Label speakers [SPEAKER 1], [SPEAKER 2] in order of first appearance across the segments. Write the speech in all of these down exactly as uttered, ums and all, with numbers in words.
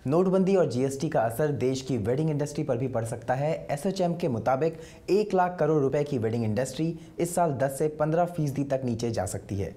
[SPEAKER 1] नोटबंदी और जीएसटी का असर देश की वेडिंग इंडस्ट्री पर भी पड़ सकता है। एसोचैम के मुताबिक एक लाख करोड़ रुपए की वेडिंग इंडस्ट्री इस साल दस से पंद्रह फीसदी तक नीचे जा सकती है।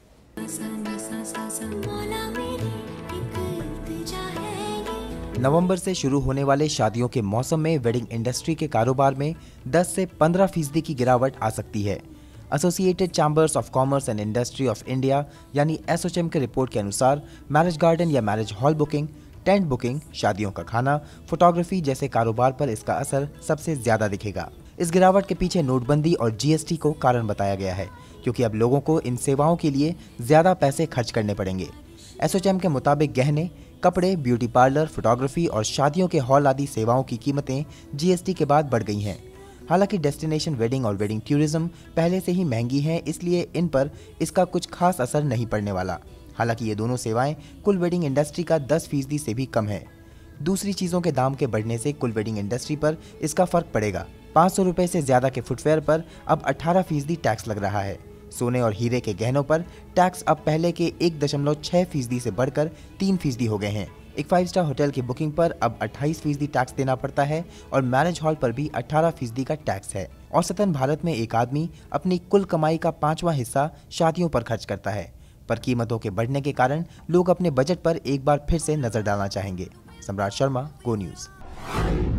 [SPEAKER 1] नवंबर से शुरू होने वाले शादियों के मौसम में वेडिंग इंडस्ट्री के कारोबार में दस से पंद्रह फीसदी की गिरावट आ सकती है। Associated chambers of commerce and industry of India यानी एसोचैम के रिपोर्ट के अनुसार मैरिज गार्डन या marriage hall booking, tent booking, शादियों का खाना, फोटोग्राफी जैसे कारोबार पर इसका असर सबसे ज्यादा दिखेगा। इस गिरावट के पीछे नोटबंदी और जीएसटी को कारण बताया गया है, क्योंकि अब लोगों को इन सेवाओं के लिए ज्यादा पैसे खर्च करने पड़ेंगे। एसोचैम के मुताबिक गहने, कपड़े, ब्यूटी पार्लर, फोटोग्राफी और शादियों के हॉल आदि सेवाओं की कीमतें जीएसटी के बाद बढ़ गई हैं। हालांकि डेस्टिनेशन वेडिंग और वेडिंग टूरिज्म पहले से ही महंगी हैं, इसलिए इन पर इसका कुछ खास असर नहीं पड़ने वाला। हालांकि ये दोनों सेवाएं कुल वेडिंग इंडस्ट्री का दस फीसदी से भी कम है। दूसरी चीज़ों के दाम के बढ़ने से कुल वेडिंग इंडस्ट्री पर इसका फर्क पड़ेगा। पाँच सौ रुपये से ज़्यादा के फुटवेयर पर अब अठारह फीसदी टैक्स लग रहा है। सोने और हीरे के गहनों पर टैक्स अब पहले के एक दशमलव छह फीसदी से बढ़कर तीन फीसदी हो गए हैं। एक फाइव स्टार होटल की बुकिंग पर अब अट्ठाईस फीसदी टैक्स देना पड़ता है और मैरिज हॉल पर भी अठारह फीसदी का टैक्स है। औसतन भारत में एक आदमी अपनी कुल कमाई का पांचवा हिस्सा शादियों पर खर्च करता है, पर कीमतों के बढ़ने के कारण लोग अपने बजट पर एक बार फिर से नजर डालना चाहेंगे। सम्राट शर्मा, गो न्यूज़।